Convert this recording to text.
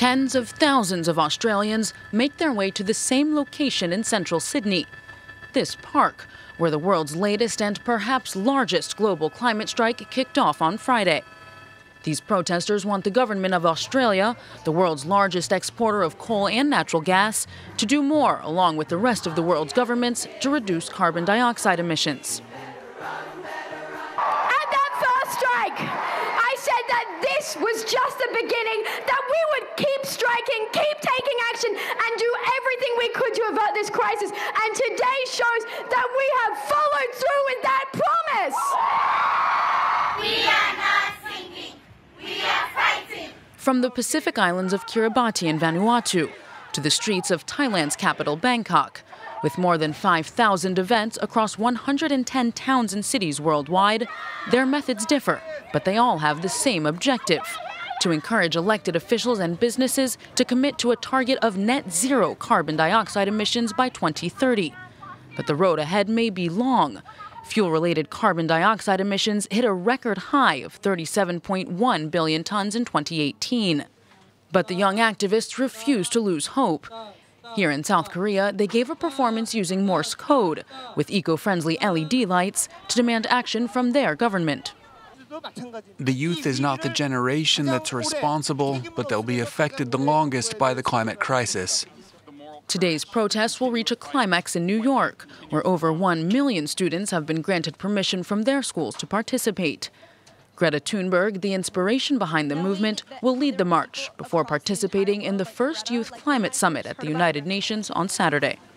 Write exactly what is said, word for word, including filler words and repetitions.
Tens of thousands of Australians make their way to the same location in central Sydney. This park, where the world's latest and perhaps largest global climate strike kicked off on Friday. These protesters want the government of Australia, the world's largest exporter of coal and natural gas, to do more, along with the rest of the world's governments, to reduce carbon dioxide emissions. At that first strike, I said that this was just the beginning, that we would keep striking, keep taking action, and do everything we could to avert this crisis. And today shows that we have followed through with that promise. We are not sinking. We are fighting. From the Pacific islands of Kiribati and Vanuatu to the streets of Thailand's capital, Bangkok, with more than five thousand events across one hundred ten towns and cities worldwide, their methods differ, but they all have the same objective: to encourage elected officials and businesses to commit to a target of net zero carbon dioxide emissions by twenty thirty. But the road ahead may be long. Fuel-related carbon dioxide emissions hit a record high of thirty-seven point one billion tons in twenty eighteen. But the young activists refuse to lose hope. Here in South Korea, they gave a performance using Morse code with eco-friendly L E D lights to demand action from their government. The youth is not the generation that's responsible, but they'll be affected the longest by the climate crisis. Today's protests will reach a climax in New York, where over one million students have been granted permission from their schools to participate. Greta Thunberg, the inspiration behind the movement, will lead the march before participating in the first Youth Climate Summit at the United Nations on Saturday.